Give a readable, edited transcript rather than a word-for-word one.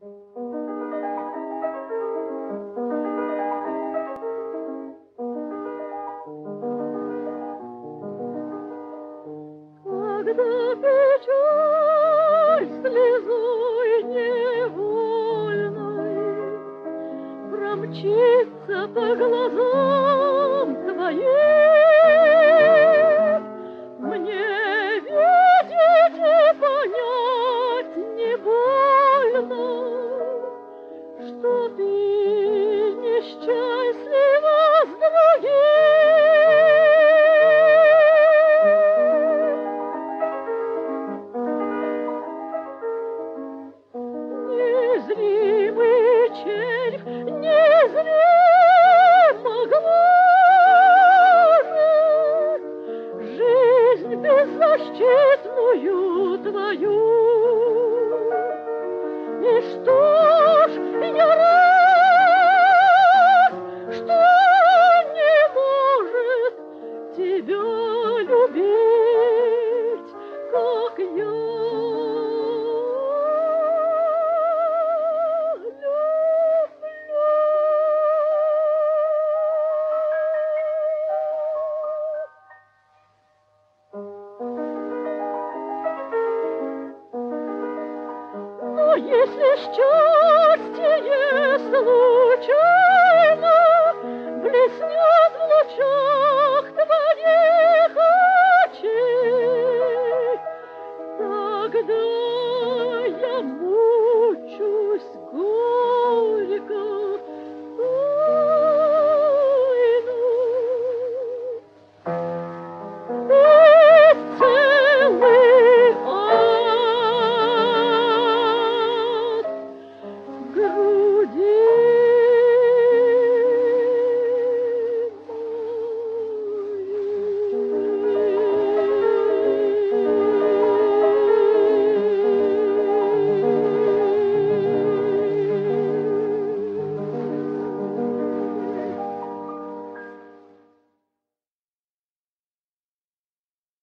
Когда печаль слезой невольной промчится по глазам твоим, мне видеть и понять не больно, что ты несчастлива с другим. Незримый червь незримо гложет жизнь беззащитную твою. И что ж я рад, что не может тебя любить, как я. Но если счастье случайно блеснет в лучах твоих,